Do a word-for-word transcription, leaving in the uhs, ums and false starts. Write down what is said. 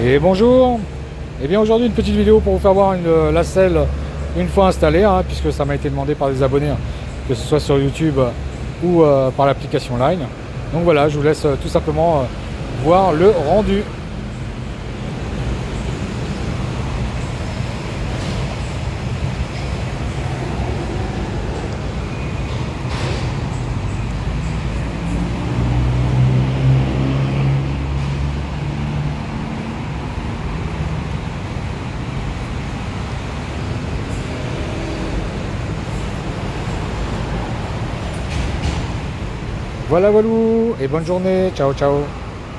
Et bonjour. Et bien aujourd'hui une petite vidéo pour vous faire voir une, la selle une fois installée, hein, puisque ça m'a été demandé par des abonnés, hein, que ce soit sur YouTube ou euh, par l'application Line. Donc voilà, je vous laisse euh, tout simplement euh, voir le rendu. Voilà, voilà, et bonne journée, ciao, ciao.